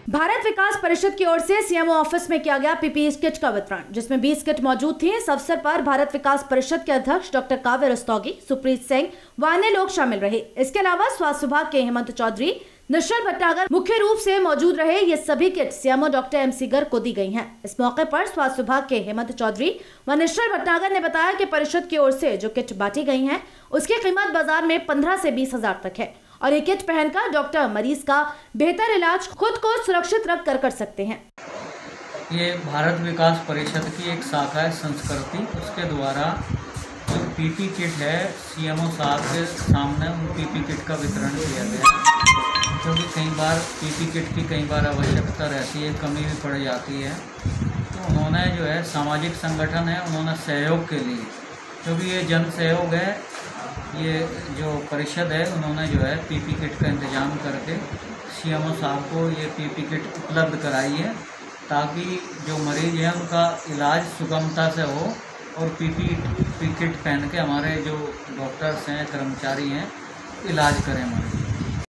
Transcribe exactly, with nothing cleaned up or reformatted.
भारत विकास परिषद की ओर से सीएमओ ऑफिस में किया गया पीपीई किट का वितरण, जिसमें बीस किट मौजूद थी। इस अवसर पर भारत विकास परिषद के अध्यक्ष डॉक्टर काव्य रस्तोगी, सुप्रीत सिंह व अन्य लोग शामिल रहे। इसके अलावा स्वास्थ्य विभाग के हेमंत चौधरी, निश्चल भटनागर मुख्य रूप से मौजूद रहे। ये सभी kit CMO doctor M C Garg को दी गई हैं। इस मौके पर स्वास्थ्य विभाग के हेमंत चौधरी व निश्चल भटनागर ने बताया कि परिषद की ओर से जो किट बांटी गई हैं, उसकी कीमत बाजार में पंद्रह से बीस हजार तक है और ये किट पहनकर डॉक्टर मरीज का बेहतर इलाज खुद को सुरक्षित रख कर कर सकते हैं। ये भारत विकास परिषद की एक शाखा है संस्कृति, उसके द्वारा जो पीपी किट है सीएमओ साहब के सामने उन पीपी किट का वितरण किया गया, क्योंकि कई बार पीपी किट की कई बार आवश्यकता रहती है, कमी भी पड़ जाती है। तो उन्होंने जो है सामाजिक संगठन है, उन्होंने सहयोग के लिए, क्योंकि ये जन सहयोग है, ये जो परिषद है उन्होंने जो है पीपी किट का इंतजाम करके सीएमओ साहब को ये पीपी किट उपलब्ध कराई है, ताकि जो मरीज हैं उनका इलाज सुगमता से हो और पीपी किट पहन के हमारे जो डॉक्टर्स हैं, कर्मचारी हैं, इलाज करें मरीज।